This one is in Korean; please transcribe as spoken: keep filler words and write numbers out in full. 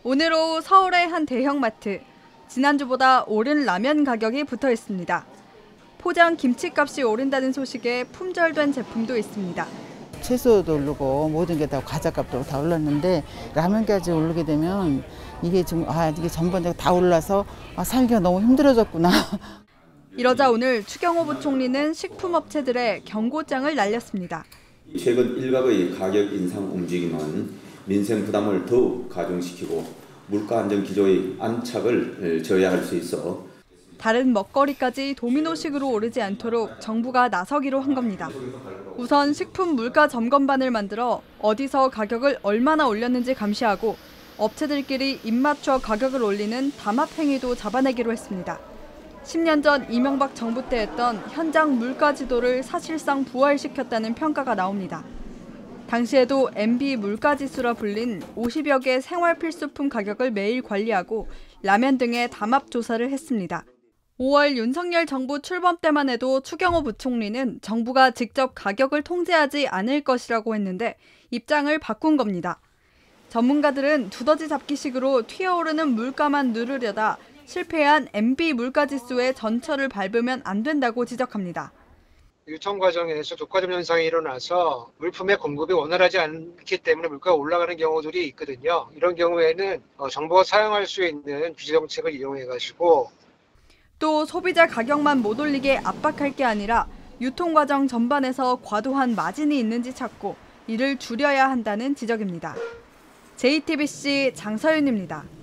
오늘 오후 서울의 한 대형마트. 지난주보다 오른 라면 가격이 붙어 있습니다. 포장 김치값이 오른다는 소식에 품절된 제품도 있습니다. 채소도 오르고 모든 게 다 과자값도 다 올랐는데 라면까지 오르게 되면 이게 좀 아 이게 전반적으로 다 올라서 아, 살기가 너무 힘들어졌구나. 이러자 오늘 추경호 부총리는 식품업체들의 경고장을 날렸습니다. 최근 일각의 가격 인상 움직임은 민생 부담을 더욱 가중시키고 물가 안정 기조의 안착을 저해할 수 있어 다른 먹거리까지 도미노식으로 오르지 않도록 정부가 나서기로 한 겁니다. 우선 식품 물가 점검반을 만들어 어디서 가격을 얼마나 올렸는지 감시하고 업체들끼리 입맞춰 가격을 올리는 담합 행위도 잡아내기로 했습니다. 십 년 전 이명박 정부 때 했던 현장 물가 지도를 사실상 부활시켰다는 평가가 나옵니다. 당시에도 엠비 물가지수라 불린 오십여 개 생활 필수품 가격을 매일 관리하고 라면 등의 담합 조사를 했습니다. 오월 윤석열 정부 출범 때만 해도 추경호 부총리는 정부가 직접 가격을 통제하지 않을 것이라고 했는데 입장을 바꾼 겁니다. 전문가들은 두더지 잡기식으로 튀어오르는 물가만 누르려다 실패한 엠비 물가지수의 전철을 밟으면 안 된다고 지적합니다. 유통 과정에서 독과점 현상이 일어나서 물품의 공급이 원활하지 않기 때문에 물가가 올라가는 경우들이 있거든요. 이런 경우에는 정부가 사용할 수 있는 규제 정책을 이용해가지고 또 소비자 가격만 못 올리게 압박할 게 아니라 유통 과정 전반에서 과도한 마진이 있는지 찾고 이를 줄여야 한다는 지적입니다. 제이티비씨 장서윤입니다.